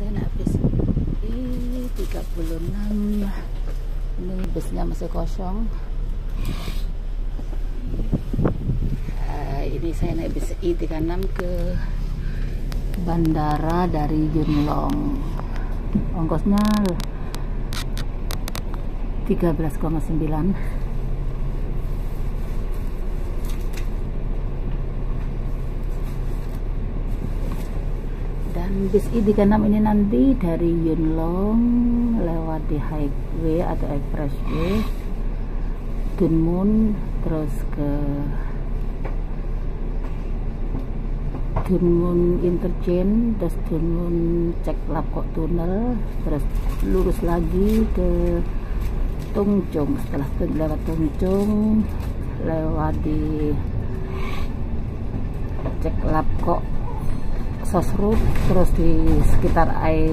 saya naik bis I36. Ini busnya masih kosong. Ini saya naik bis I36 ke bandara dari Yunlong. Ongkosnya 13,9. Dan bis I36 ini nanti dari Yunlong lewat di highway atau expressway Dunmun, terus ke Dunmun Interchange, terus Dunmun Cek Lapkok Tunnel, terus lurus lagi ke Tongchong. Setelah lewat Tongchong, lewat di Cek Lapkok Sosrut, terus di sekitar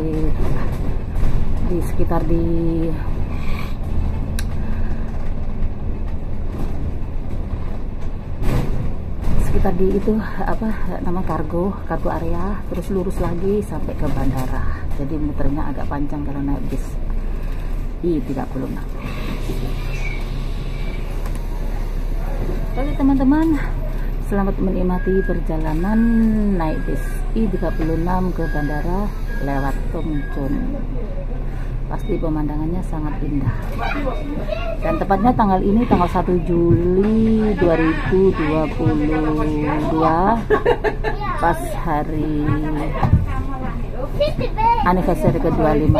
di itu apa nama kargo area, terus lurus lagi sampai ke bandara. Jadi muternya agak panjang kalau naik bis I36. Oke teman-teman, selamat menikmati perjalanan naik bis I36 ke bandara lewat Tongchong. Pasti pemandangannya sangat indah. Dan tepatnya tanggal ini tanggal 1 Juli 2022, pas hari anniversary ke-25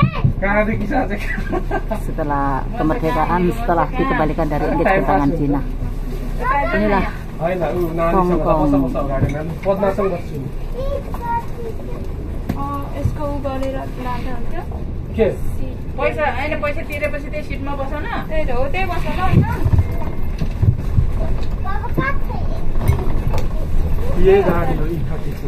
setelah kemerdekaan, setelah dikembalikan dari Inggris ke tangan Cina. Inilah Hong Kong. पैसा हैन, पैसा तिरेपछि त्यही सिटमा बस न। त्यही त हो, त्यही बस न। यही गाडी हो E36।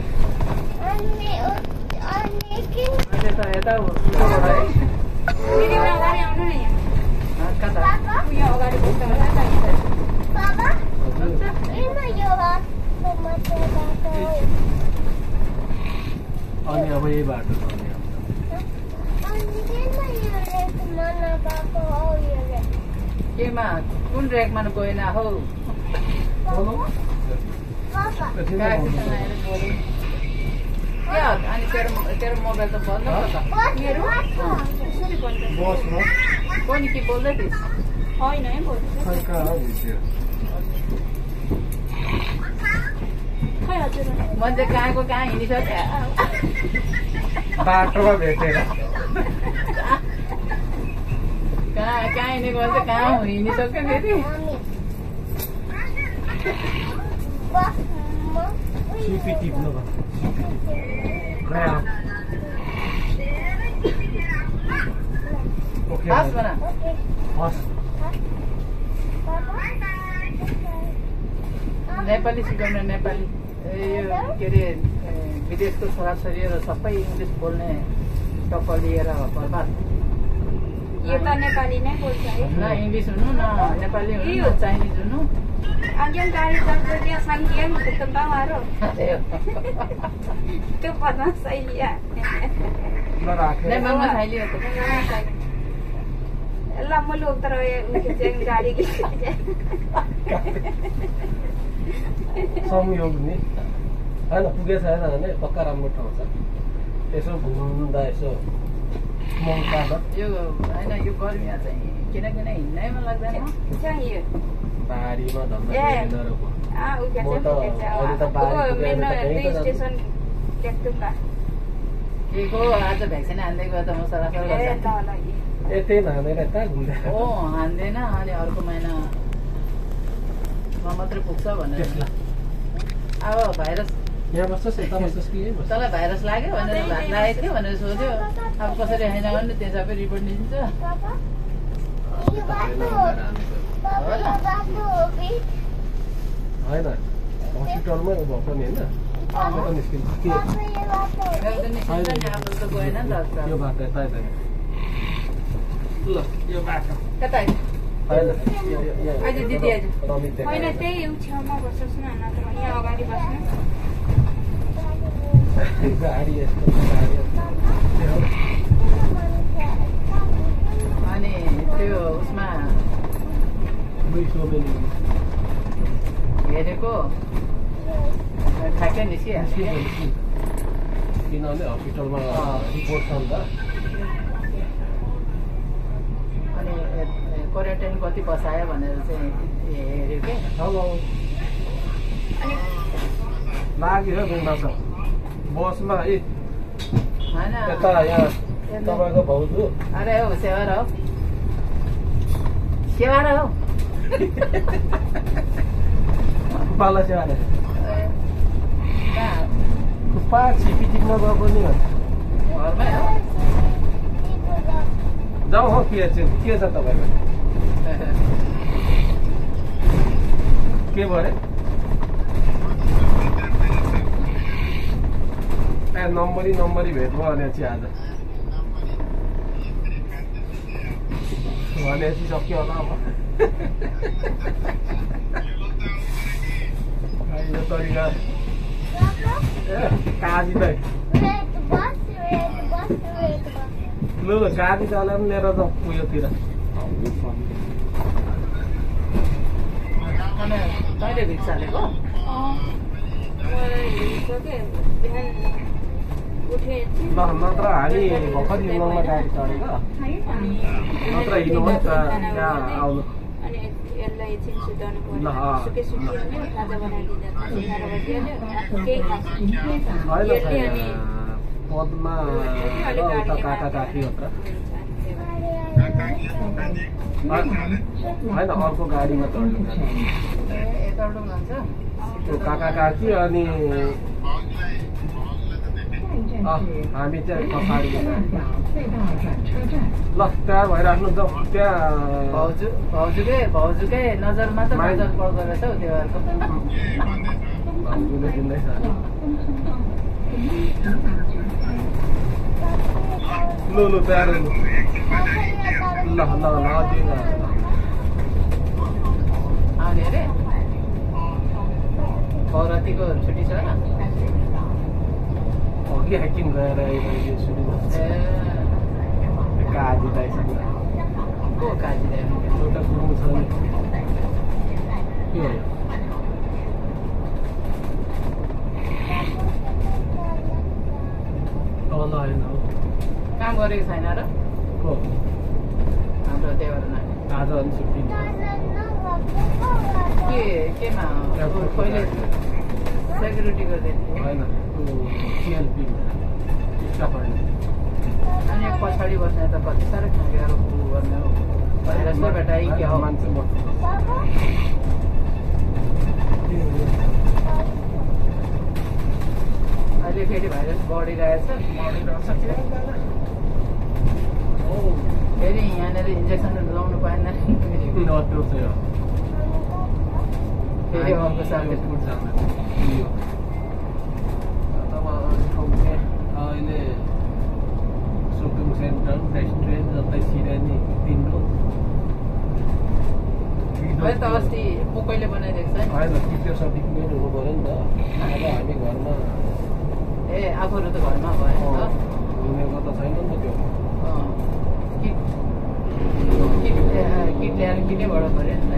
अहिले त यता हो यताबाट है। फेरि एउटा गाडी आउनु न यहाँ। कता? यहाँ अगाडि बस्छ होला त। बाबा इमा यो बाटो मात्र बाटो। अनि अब यही बाटो छ। केमा कुन रेकमा गएन हौ? अनि तेरो मोबाइल त बन्द भयो त। मेरो कसरी बन्द? बसमा कोनी के बोल्दै थिइस्? होइन है बोल्दै। खै कहाँ हो भिडियो? खै हजुर म चाहिँ कहाँको कहाँ हिँडिसक्यो। बाटोमा भेटेर कहाँ हिँडेको भन्छ, कहाँ हिँडिसक्यो फेरि। सिपी टिप्नु भयो। हस् भन। हस्। नेपाली सिकाउन, नेपाली यो के अरे विदेशको छोराछोरीहरू सबै इङ्ग्लिस बोल्ने टप्प लिएर बर्बाद। यो त नेपाली नै बोल्छ है। न इङ्ग्लिस हुनु, न नेपाली हुनु, न चाइनिज हुनु। Anjing dari Tanzania Sangian berkembang baru. Itu pernah saya lihat. Memang saya lihat. Lama lu terus ujian गाडी gitu. संयोग नि हैन पुगेछ हैन भने पक्का राम्रो ठाउँ छ। यसो घुम्दा यसो मौका यो हैन, यो गर्मीमा चाहिँ किन हिँड्नै मन लाग्दैन। चाहिँ यो बारीमा धन्दा उका स्टेसन लेख्दुम्बा के को आज भ्याक्सिन हान्दै गयो त म सरासर गर्छ। यतै हानेर यता घुम्दै हान्दैन। अनि अर्को महिनामा मात्रै पुग्छ भनेर। अब भाइरस यहाँ बस्छस् यता बस्छस् कि यही बस्छस्? तँलाई भाइरस लाग्यो भनेर लागेको थियो भनेर सोध्यो। अब कसरी होइन भने त्यो सबै रिपोर्ट दिन्छ। होइन हस्पिटलमै भएको नि होइन निस्किन्छ गएन नि त। यो बाटो यता यता ल यो बाटो कता होइन आज दिदी आज होइन त्यही छेउमा बस्छस् न, नत्र यहाँ अगाडि बस्नु। गाडी यस्तो किनभने हस्पिटलमा रिपोर्ट छ नि त अनि क्वारेन्टाइन कति बसायो भनेर चाहिँ हेऱ्यो के लाग्यो बिन्दा छ बसमा होइन यता यहाँ तपाईँको भाउजू अरे हो सेवा हो सेवा हो पाला सेवा कहाँ थुक्पा छिपी टिप्न गएको नि घरमै हो जाउँ हो के छ तपाईँको के भयो अरे ए नम्बरी भेट भयो भनेपछि आज भनेपछि सक्यो होला अब यो तरिका काजी त लु गाडी चलाएर पनि लिएर जाउँ उयोतिर कहिले भिक्स हालेको ल नत्र हामी भर्खर हिँड्नुमा गाडी चढेको नत्र हिँड्नु हो नि त त्यहाँ आउनु होइन पदमा र उता काका काकी हो त होइन अर्को गाडीमा चढ्नु काका काकी अनि हामी चाहिँ पछाडि ल तयार भइराख्नु जाउँ त्यहाँ भाउजूकै नजरमा त नजर पर्दो रहेछ हौ त्यो भाउजूले दिँदैछ लु तयार ल आउने अरे पौरातीको छुट्टी छ र अघि हाइकिङ गएर सुरु काजी दाइसँग को काजी दाइ एउटा गुरुङ छ नि के हो तल होइन काम गरेको छैन र को हाम्रो देवर नानी आज अनि छुट्टी केमा पहिले सेक्युरिटी गर्दै होइन सिएलपी अनि पछाडि बस्ने त कति साह्रो ठगेर गर्ने हो भनेर यस्तो भेटाइ के हो मान्छे अहिले फेरि भाइरस बढिरहेछ फेरि यहाँनिर इन्जेक्सनहरू लाउनु पाएन त्यो चाहिँ हो फेरि अर्को साल अहिले सोपिङ सेन्टर रेस्टुरेन्ट जतै सिरानी तिम्रो है त अस्ति पोकैले बनाइदिएको छ होइन त्यो सर्टिफिकेट हुनु पऱ्यो नि त अब हामी घरमा ए आफूहरू त घरमा भयो नि त हुनेको त छैन नि त त्यो किट ल्याएर किनेबाट पऱ्यो नि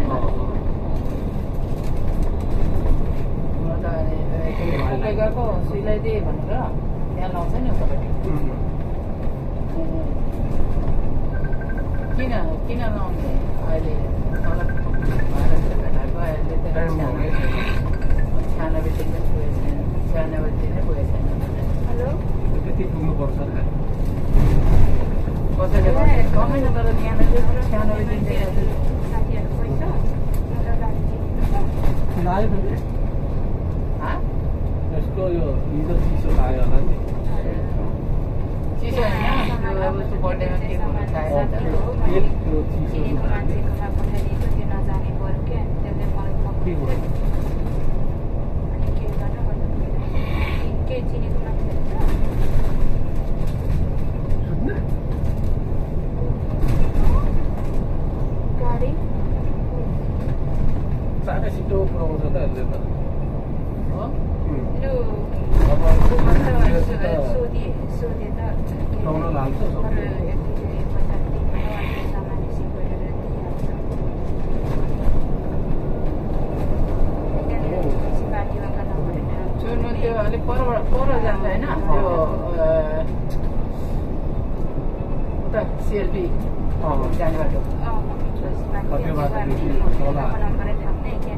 पोकै गएको सिलाइदिए भनेर त्यहाँ लाउँछ नि उतापट्टि किन लाउने अहिले भाइरसले भेटाएको अहिले त 96 दिन पुगेको छैन 96 दिन पुगेको छैन हेलो त्यति पुग्नुपर्छ कसैले कमेन तर त्यहाँनिर 96 दिन यसको यो हिजो चिसो लाग्यो होला नि चिसो होइन अब बर्थडेमा के हुन चाहेको त्यो चिसो साह्रै छिटो पुऱ्याउँछ त यसले त लाउन लाग्छ चुर्नु त्यो अलिक पर CLP Oh. जाने बाटो Terus Tapi bahasa Inggris, sekolah. nomornya थाम्ने क्या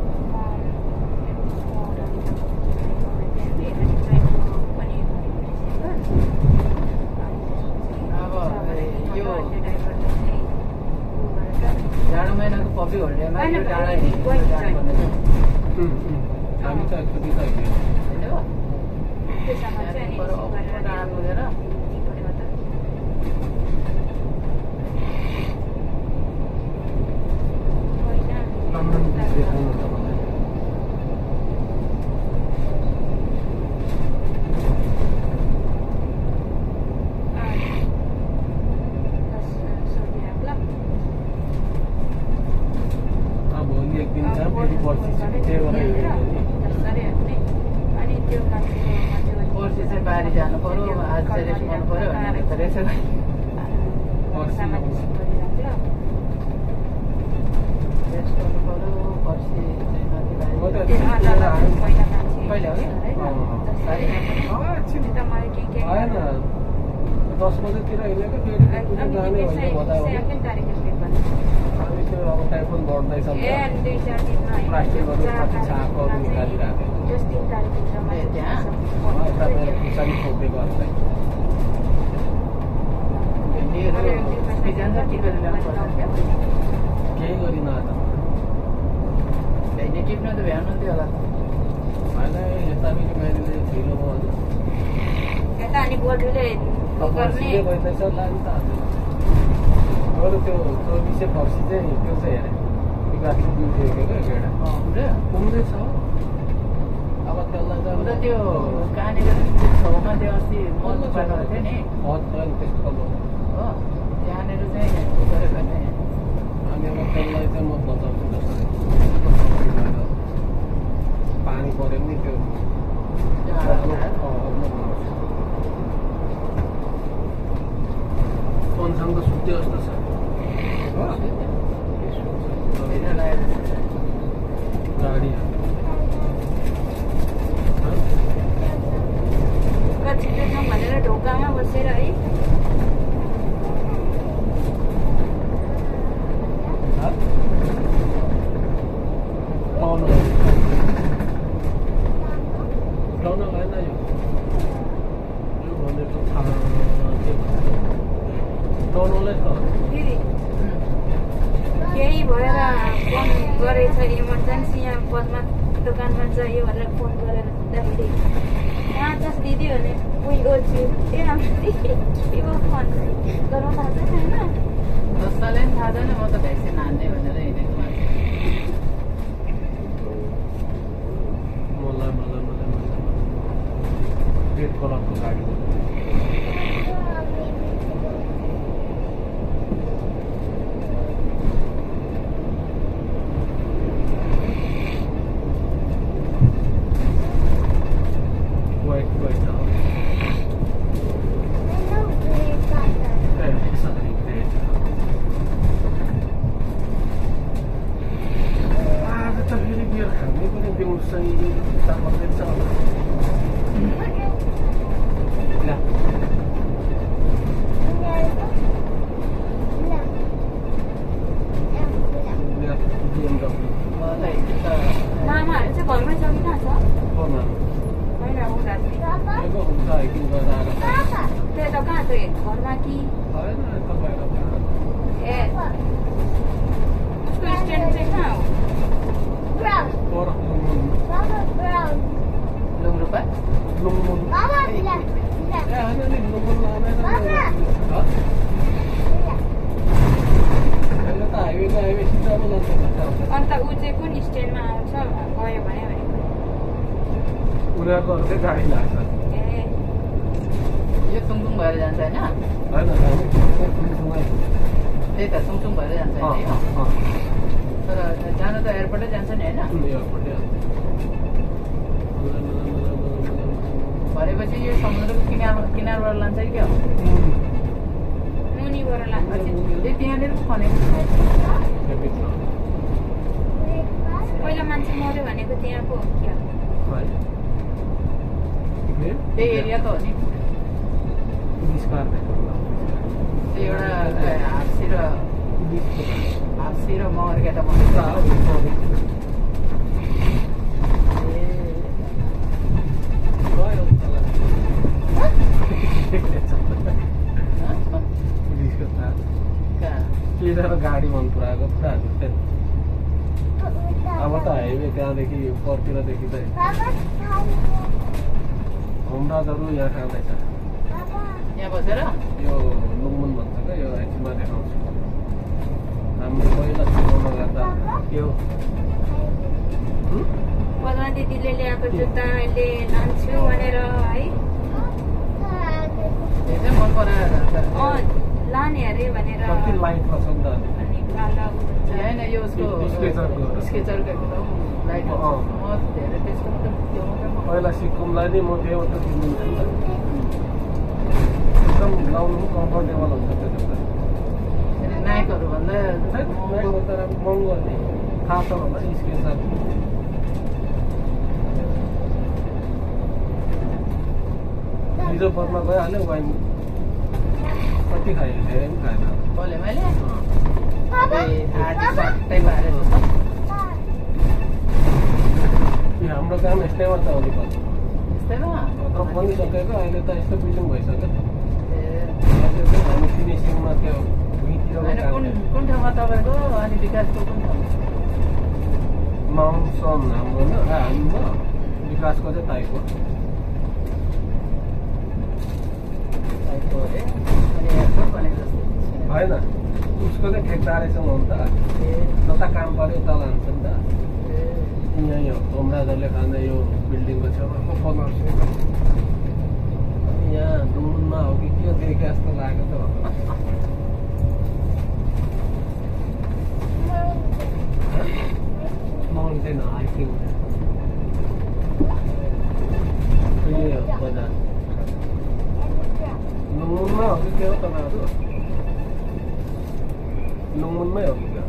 अब यो जाडो महिनाको पब्लिक होलिडेमा यो डाँडा हामी त छुट्टी त डाँडा पुगेर लन्डन देखाउनु त मलाई अब भोलि एक दिन छ फेरि पर्सि त्यही भएर पर्सि चाहिँ बारी जानु पर्यो आज चाहिँ रेस्ट गर्नु पर्यो भनेर त रेस्ट पर्सि रेस्ट गर्नु पर्यो पर्सि चाहिँ माथि बारी कहिले हो कि आएन 10 बजेतिर हिँडेको फेरि जाने भने बतायो हामी त्यो अब टाइफोन बढ्दैछ प्लास्टिकहरू कति छाकहरू निकालिरहेको तपाईँहरू खुर्सानी खोपेको अस्ति केही गरिन आज टिप्न त भ्याउनु हुन्थ्यो होला होइन यता पनि मैले ढिलो भयो पर्सिले भइरहेछ लानु त अरू त्यो 24 पर्सि चाहिँ त्यो चाहिँ हेरेँ गाठी दिन्थ्यो क्या एउटा पुग्दैछ अब त्यसलाई चाहिँ त्यो कहाँनिर छेउमा त्यो अस्ति मल पाएको थियो नि त्यस्तो हो त्यहाँनिर चाहिँ गऱ्यो भने अनि अब त्यसलाई चाहिँ म बचाउँछु जसरी पानी पऱ्यो नि त्यो फोनसँग त सुत्यो जस्तो छ गाडी भनेर ढोकामा बसेर है केही भएर फोन गरेछ इमर्जेन्सी यहाँ पदमा दोकानमा चाहियो भनेर फोन गरेर दिँदाखेरि यहाँ जस दिदी भने उयो छु ए हाम्रो फोन गरौँ थाहा छैन जसलाई थाहा छैन म त भ्याक्सिन हान्ने भनेर हिँडेको मान्छे मलाई रेड कलरको गाडी अन्त ऊ चाहिँ कुन स्ट्यान्डमा आउँछ गयो भने उनीहरूको अर्कै गाडी लाग्छ यो सुङसुङ भएर जान्छ होइन त्यही त सुङसुङ भएर जान्छ तर जानु त एयरपोर्टै जान्छ नि होइन भनेपछि यो समुद्रको किनारबाट लान्छ कि क्या हो मुनिबाट लान्छ त्यहाँनिर खनेको पहिला मान्छे मर्यो भनेको त्यहाँ पो हो क्या त्यही एरिया त हो नि एउटा हाप्सी र मगर केटा गाडी मन पराएको पुरा अब त हाइवे त्यहाँदेखि परतिरदेखि चाहिँ होमराजहरू यहाँ खाँदैछ यहाँ बसेर यो लुङमुन भन्छ क्या यो एकछिनमा देखाउँछु हामीले पहिला सिकाउन गर्दा यो पद्मा दिदीले ल्याएको जुत्ता अहिले लान्छु भनेर है मन पराएर लाने अरे भनेर कति लाइट पर्छ नि त अनि काला होइन यो उसको स्केचरको एकदम लाइट धेरै त्यसको पहिला सिक्कुमलाई नि म त्यही मात्र किनिदिन्छु नि त एकदम लाउनु कम्फर्टेबल हुन्छ त्यो जुत्ता नाइकहरू भन्दा महँगो तर महँगो नि थाहा छ होला स्केचर हिजो बदमा गइहाल्यो वाइन कति खायो धेरै पनि खाएन बोले मैले सट्टै पारेको छ हाम्रो काम यस्तैमा त अलिक यस्तैमा बनिसकेको अहिले त यस्तो बिल्डिङ भइसक्यो हामी फिनिसिङमा त्यो कुन ठाउँमा तपाईँको अनि विकासको कुन ठाउँ माउन्सन हाम्रो न हाम्रो विकासको चाहिँ ताइको होइन उसको चाहिँ ठेकदारेसँग हो नि त जता काम पऱ्यो उता लान्छ नि त यहाँ यो होमराजहरूले खाने यो बिल्डिङको छेउमा बनाउँछु यहाँ डुनमा हो कि के देखे जस्तो लाग्यो त माउन्टेन हाइकिङ यही हो बजार लुङमुनमा हो कि के हो तपाईँहरू लुङमुनमै हो कि क्या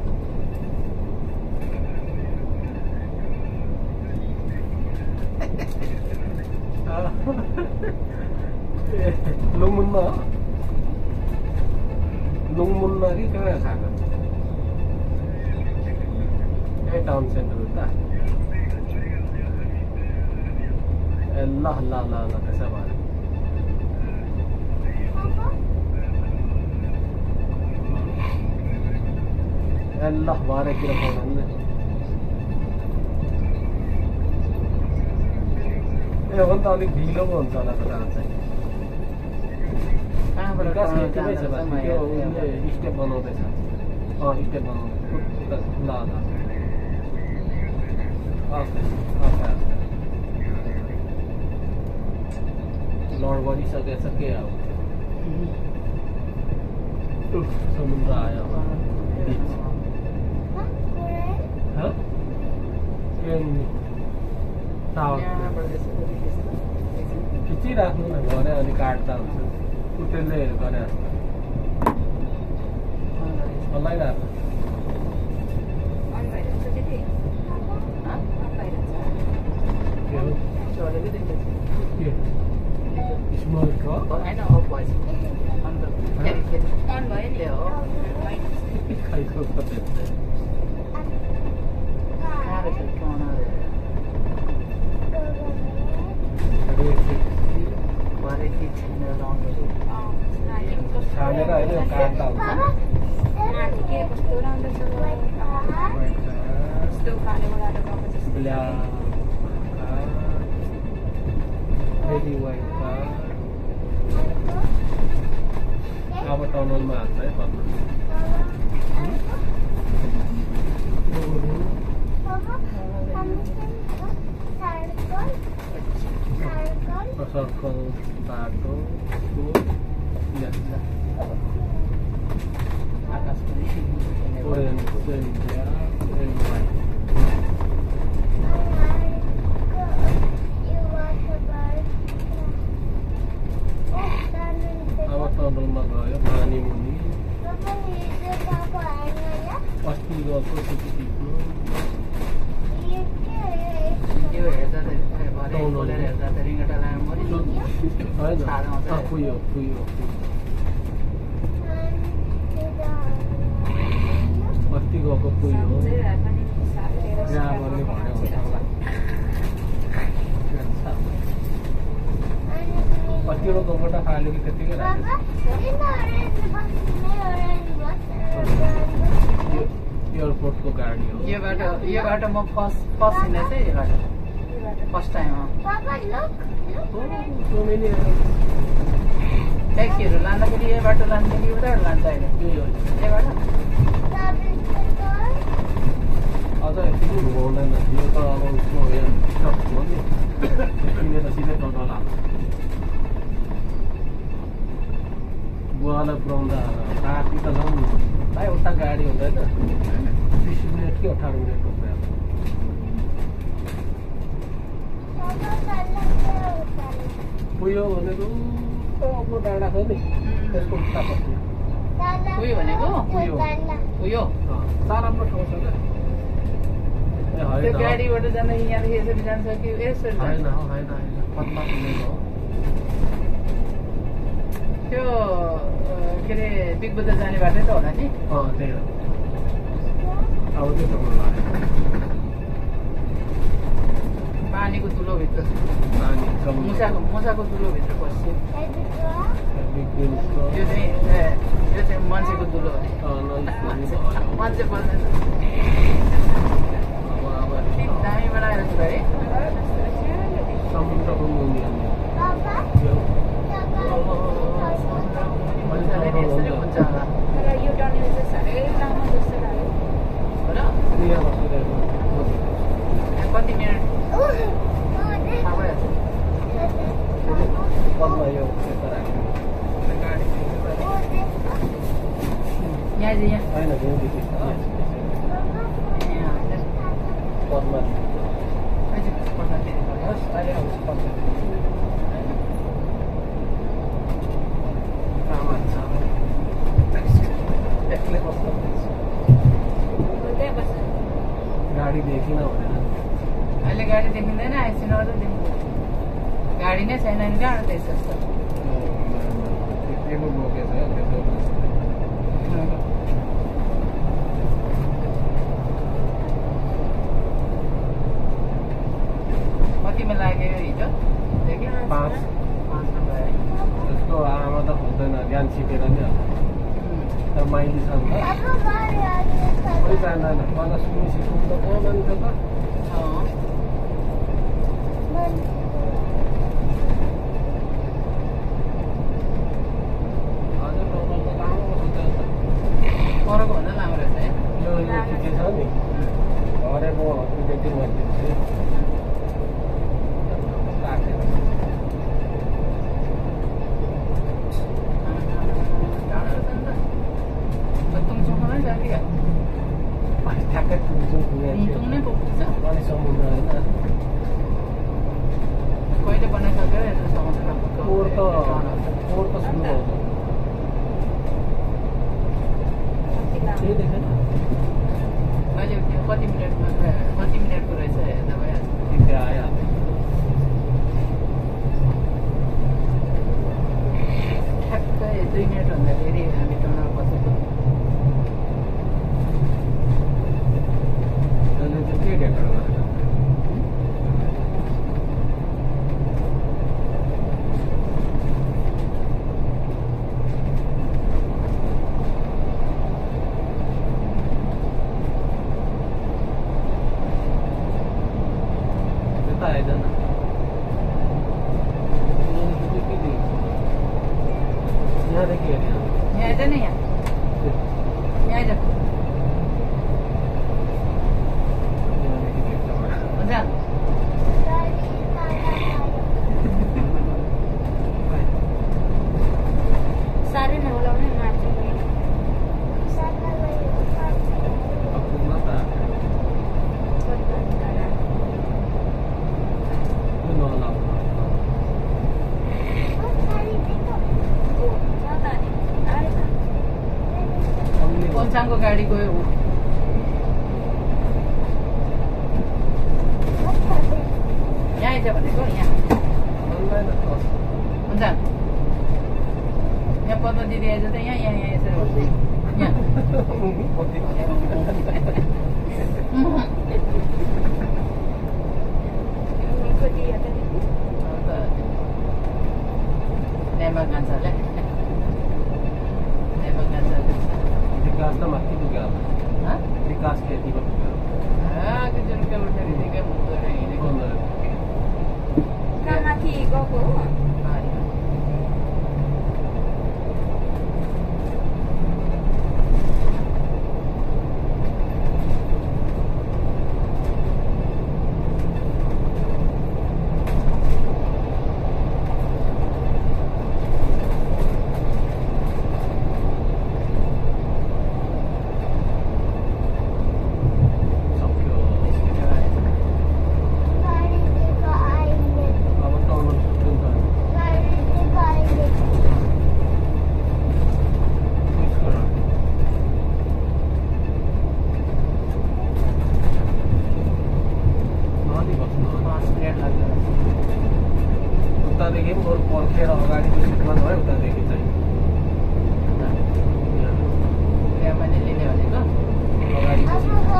लुङमुनमा हो लुङमुनमा कि कहाँ खाएको यही टाउन सेन्टर हो त ए ल ल ल ल त्यसो भए ल भरेतिर पाउनु ए हो नि त अलिक ढिलो पो हुन्छ होला त चाहिँ स्टेप बनाउँदैछ स्टेप बनाउँदैछ ल लड गरिसकेछ के अब समुद्र आयो खिचिराख्नु न गरे अनि काट्दा हुन्छ त्यसले गरे हल्लाइरहेको स्मल ट्रक होइन अफ भएछ अन्त अन भयो नि हो खाइको कतै छानेर अहिले काट्दा हुन्छ के कस्तो राम्रो छ यस्तो खाने बनाएर गएको जस्तो ब्ल्याक रेडी वाइट अब टनलमा हाल्छ है सर्कल बाटो अब टनलमा गयो पानी मुनि अस्ति गएको सिटी टिप्नु यो हेर्दा हेर्दा त रिङ्गटा लाग्यो होइन पुयो अस्ति गएको पुइ हो चाहिँ पनि सारेर ग्रामरले भन्यो अस्तिको गबाट फाल्यो कि त्यतिकै एयरपोर्टको गाडी हो यो बाटो म फर्स्ट हिँड्ने चाहिँ यो बाटो फर्स्ट टाइम हो ट्याक्सीहरू लाँदाखेरि यो बाटो लान्छ कि उताबाट लान्छ अहिले यो बाटो अझ यति घुमाउँदैन यो त अब उसको हो नि किनेर सिधै टोटल हाल्छ बुवालाई पुऱ्याउँदा राति त झन् भाइ उता गाडी हुँदैन 20 मिनट कि 18 मिनटको कुरा पुग्यो भनेको अब डाँडा छ नि त्यसको उतापट्टि उयो भनेको उयो राम्रो ठाउँ छ क्या त्यो गाडीबाट जाँदा यहाँदेखि यसरी जान्छ कि यसरी होइन पत्ला पुगेको हो त्यो के अरे बिग बजार जाने बाटो त होला नि त्यही हो अब त्यो ठाउँमा लाग्यो पानीको तुलोभित्र पानी मुसाको तुलोभित्र पस्यो बिग्रिन्छ यो चाहिँ मान्छेको तुलो हो मान्छे पर्दैन दामी बनाएर छ है समुद्रको मुनि यसरी हुन्छ होला तर यो टनेल चाहिँ साह्रै लामो जस्तो लाग्यो कति मिनट थाहा भइहाल्छ यहाँ चाहिँ यहाँ गाडी देखिन भनेर अहिले गाडी देखिँदैन आइसिन गाडी नै छैन नि कहाँ त्यसो कतिमा लाग्यो हिजो पाँचमा भयो जस्तो आमा त खोज्दैन ज्ञान सिकेर नि तर माइली छ नि कोही जान्दैन मलाई सुन्नु सिकाउनु त को मान्छ त अझै टोटल त लामो छ परको भन्दा लामो रहेछ है यो ठिकै छ नि घरे म हस्पिटल भनिदिन्छु ठ्याक्कै तुङ नै पुग्छ अनि समुद्र होइन कहिले बनाइसक्यो हेर्नु समुद्र पोहोर त सुरु हो केही देखेन अहिले त्यो कति मिनटको रहेछ हेर्दा भइहाल्छ त्यहाँ आइहाल्छ ठ्याक्कै 2 मिनट भन्दाखेरि हामी टनल बसेको के ढेकड गरेर त्यता आइदैन यहाँदेखि हेऱ्यो यहाँ आइज नि यहाँ आइज हुन्छ साह्रै नउलाउने मान्छे पुग्न त नलाउनु पञ्चाङको गाडी गयो यहाँ आइज भनेको यहाँ हुन्छ यहाँ पद्म दिदी आइज त यहाँ यसरी Mengikuti ya tadi. Nembakan saja. Nembakan saja. विकास त माथि पुग्यो Hah? विकास खेतीमा पुग्यो Ah, kejar kalau dari tiga motor ini. Kang mati goko. सक्यो अब टाउनमा सुत्नु त पुस गर नदी बस्नु 5 मिनट लाग्यो. उतादेखि पनि बरु पर्खेर अगाडिको सिटमा भयो उतादेखि चाहिँ Yang mana lihat भनेको? अगाडिको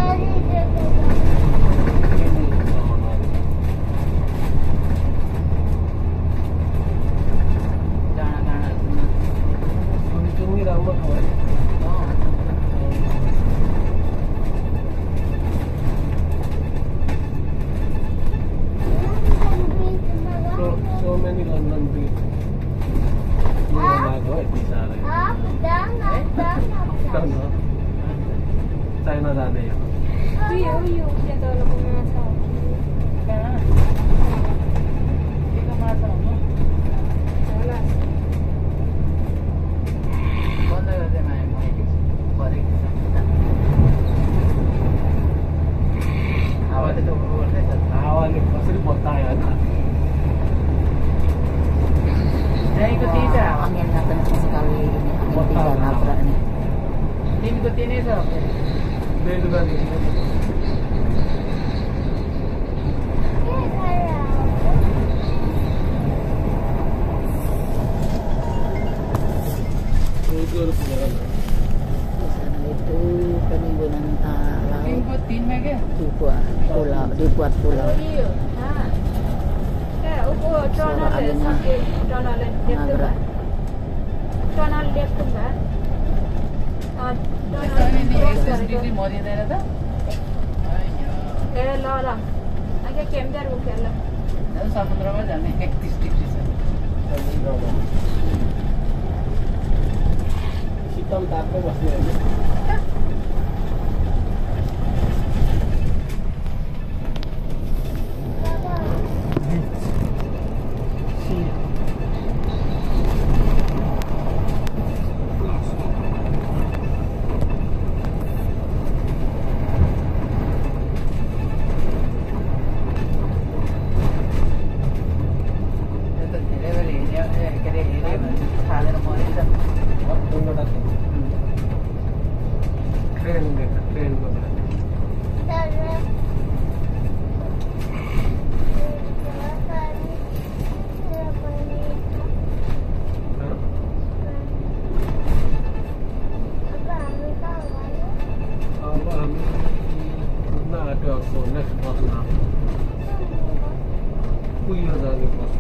डाँडा सुन्न. चुनी राम्रो ठाउँ है so many London Bridge लाग्यो यति साह्रै चाइना जाने Uyo dia tolong mengasah. Kah? Ikaw masa mo? Salah. बन्द गर्दै माया म परेको छ. हावाले त उठ्नु पर्दैछ. हावाले कसरी बतायो होइन Naikko tidak. Anginnya kencang sekali ini. Angin tidak nabrak nih. Ikut ini sob. बेलुकादेखि Di sana itu penimbunan laut Ikut timnya ke? dibuat pulau. Iyo. Ha. Uko tunnel anginnya sampai tunnel left nabrak. tunnel left ba? Ini SSD मरिँदैन त? ए ल ल आगे केमदार उकेल समुद्रमा जाने 31 degree छ. शीतल तापमै बस्ने होइन यो त धेरै बेर हिँड्यो के अरे हेऱ्यो भने खालेर मरिन्छ. दुईवटा ट्रेन देख्छ ट्रेनको अब हामी कुद्न आँट्यो अर्को नेक्स्ट बसमा कुहिरो जाने बस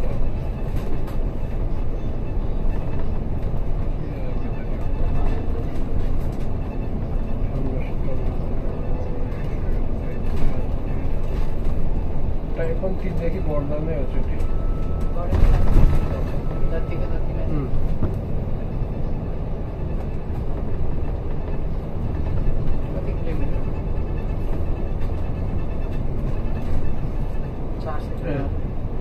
टाइम पनि तिनदेखि बढ्दा नै हो छुट्टी जतिको जति नै. कति किलोमिटर? 400 किलोमिटर.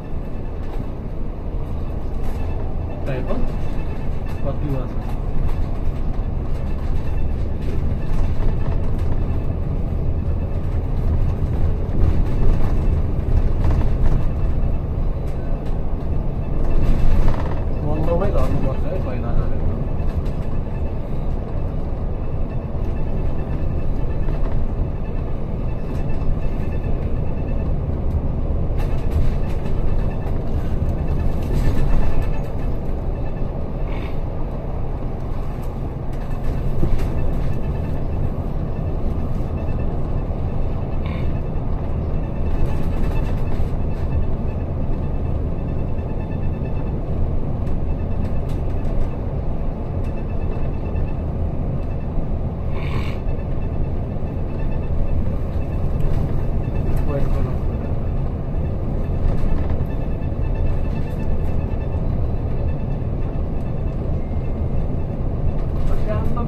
टाइम कतिमा छ मन्दमै झर्नुपर्छ है पहिला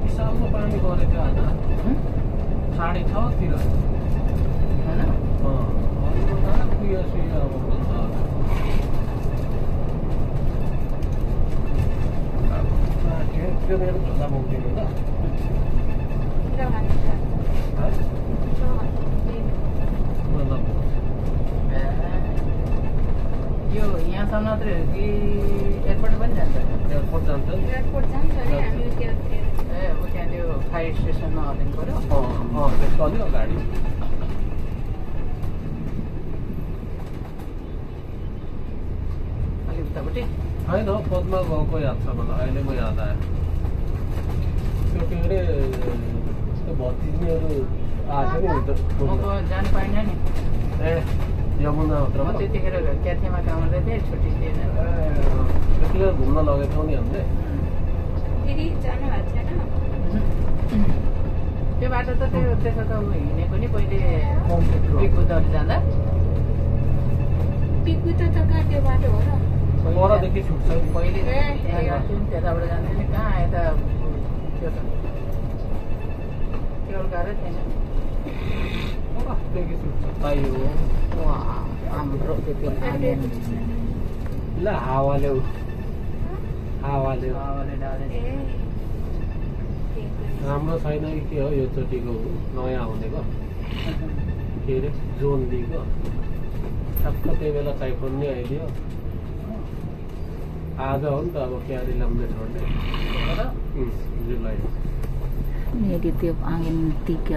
विशालको पानी गरे थियो आज 6:30 तिर होइन पुग्यो सुयो अब त्यो मेरो झोला बोक्दिनु ल यो यहाँसम्म मात्रै हो कि एयरपोर्ट पनि जान्छ एयरपोर्ट जान्छ नि एयरपोर्ट जान्छ अरे हामी त्यो ए अब त्यहाँ त्यो फायर स्टेसनमा हालिनु पऱ्यो त्यसको अलि अगाडि अलिक उतापट्टि होइन पदमा गएको याद छ मलाई अहिले म याद आयो त्यो के अरे त्यो भतिजीहरू आएको नि जानु पाइनँ नि ए यमुना म त्यतिखेर क्याथेमा काम गर्दै थिएँ छुट्टी थिएन त्यतिखेर घुम्न लगेको थियौँ नि हामीले फेरि जानु भएको छैन त्यो बाटो त त्यसो त हिँडेको नि पहिले पिकबुद्धहरू जाँदा पिकबुद्ध त कहाँ त्यो बाटो हो र परदेखि छुट्छ पहिले यहाँ गर्थ्यो नि त्यताबाट जान्थ्यो नि कहाँ यता त्यो त त्यो गाह्रै थिएन परदेखि छुट्छ पाइयो हाम्रो त्यो ल हावाले हावाले डाले राम्रो छैन कि के हो यो चोटिको नयाँ आउनेको के अरे जोन दिएको ठ्याक्क त्यही बेला टाइफोन नै आइदियो आज हो नि त अब क्यारी लाउने छोड्ने जुलाई Negatif angin 3.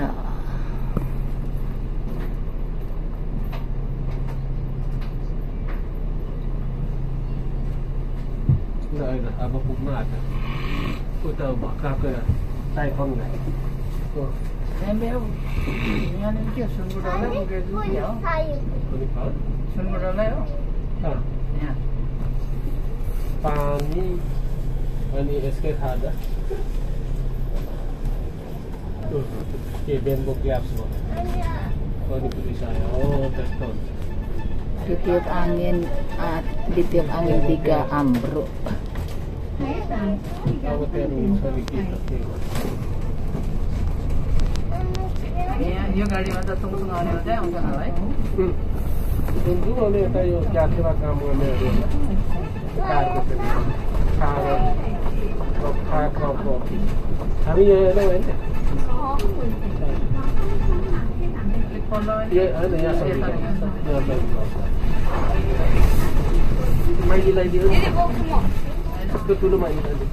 होइन अब पुग्न आएको उता भक्काको टाइफोन गएको यहाँनिर के सुनबुडालाई पुगेको के हो सुनबुडालाई हो यहाँ पानी अनि यसकै खाजा के बेम्बो ग्ल्याब्स भयो अनि पुलिस आयो हो त्यस्तो हुन्छ Ditiup angin 3 ambruk. अब त्यहाँ हुन्छ नि के त के यहाँ यो गाडीमा त तुङसुङ आउने मात्रै आउँछ होला है सुन्छु अनि यता यो क्याफेमा काम गर्नेहरू कारको खाएको हामी यहाँ हेर्दै होइन होइन यहाँ माइलीलाई दियो त्यो ठुलो माइलीलाई दियो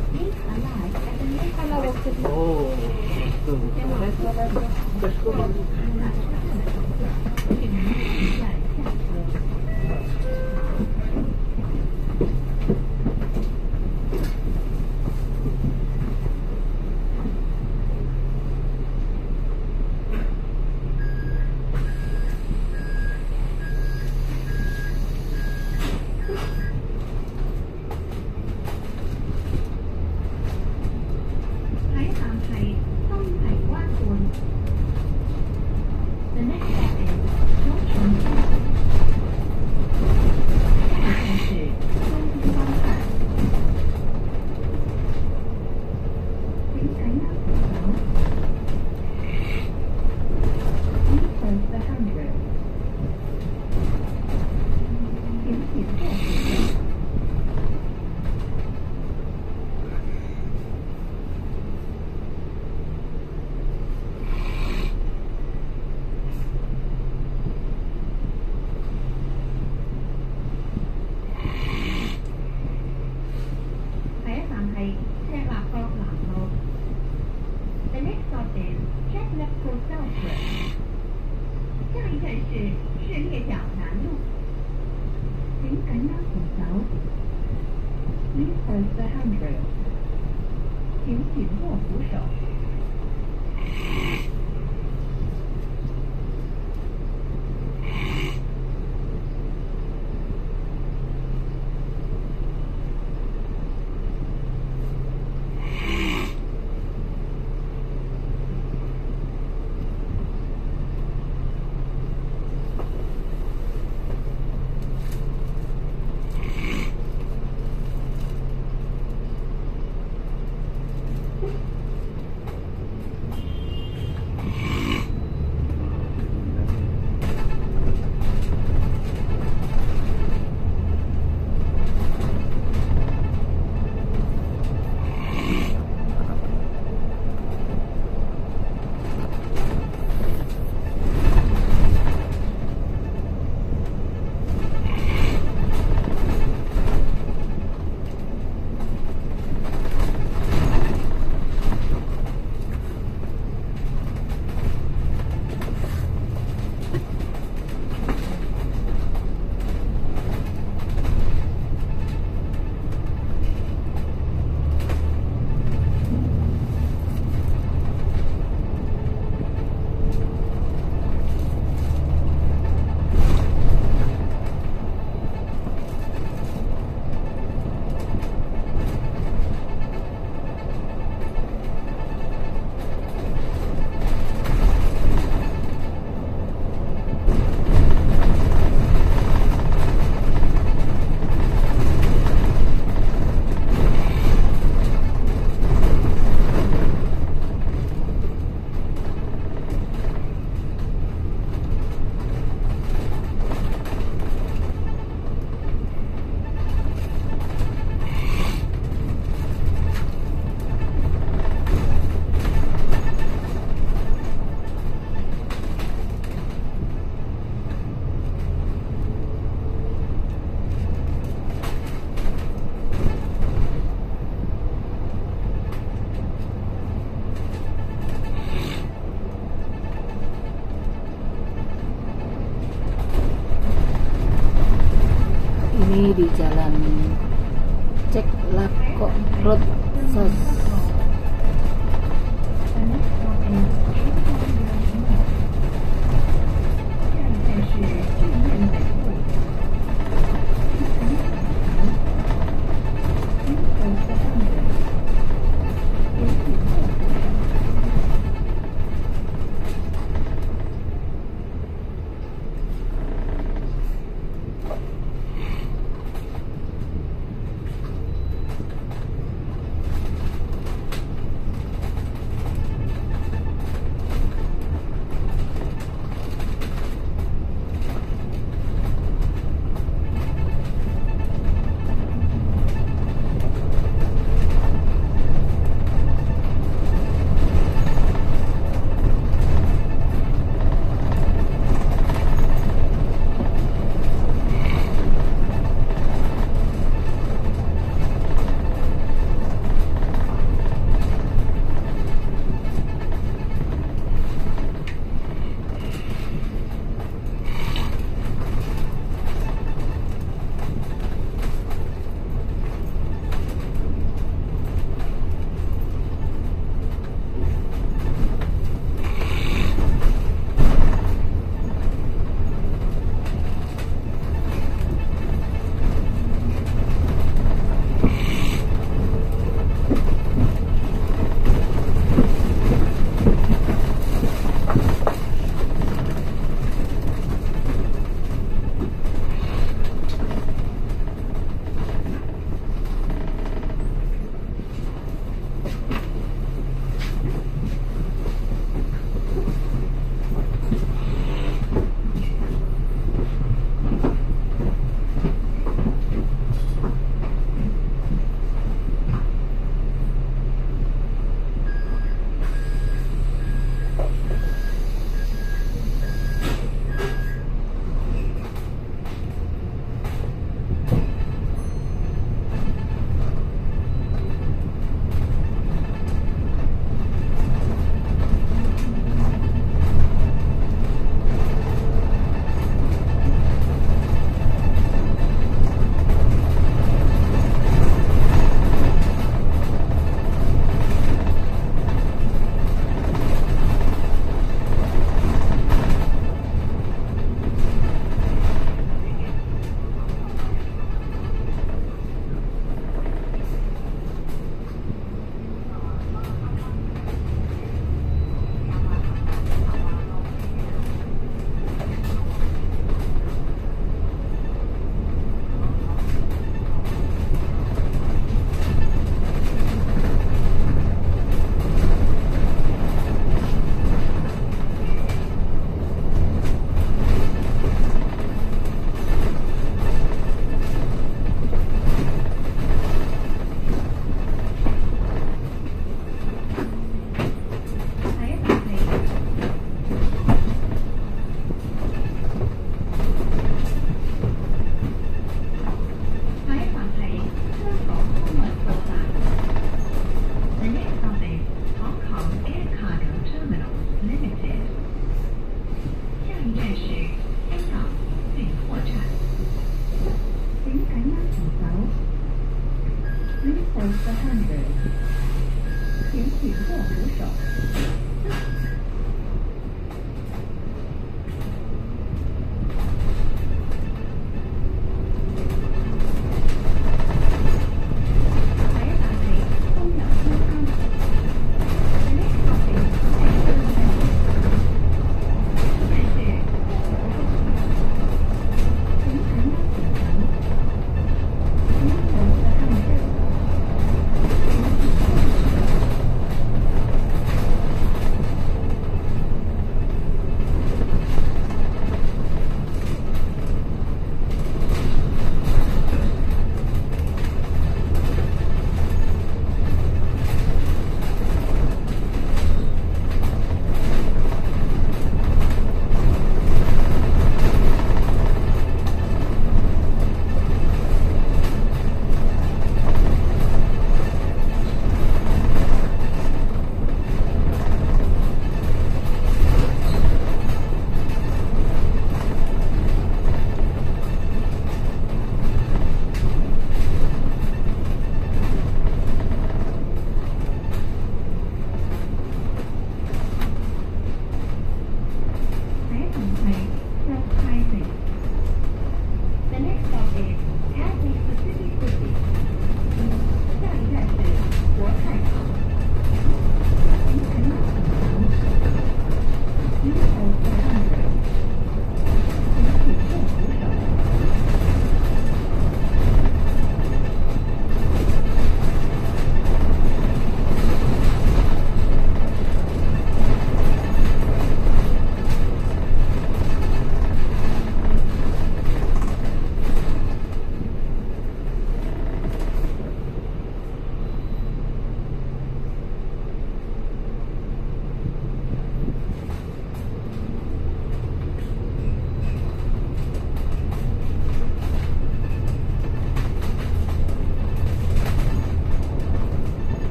Ini di jalan Cek Lako Road Sos.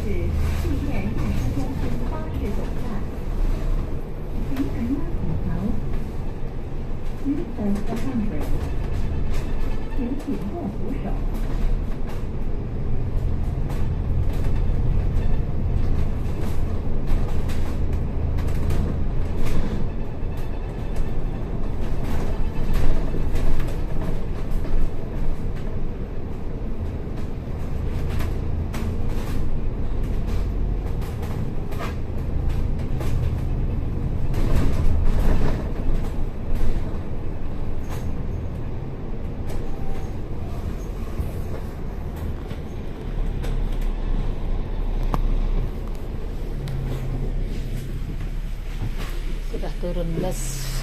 Sudah turun bus.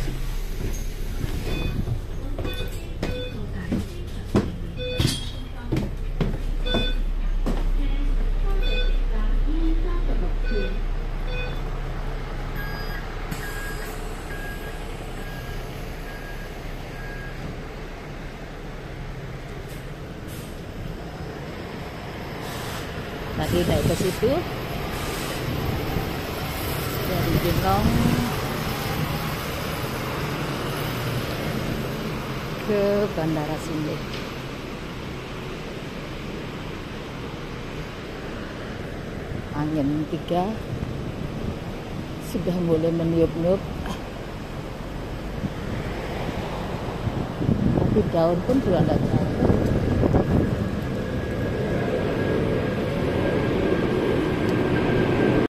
Tadi naik ke situ dari Genong ke Bandara Sindek. Angin 3 sudah mulai meniup-niup, tapi daun pun sudah tidak jauh.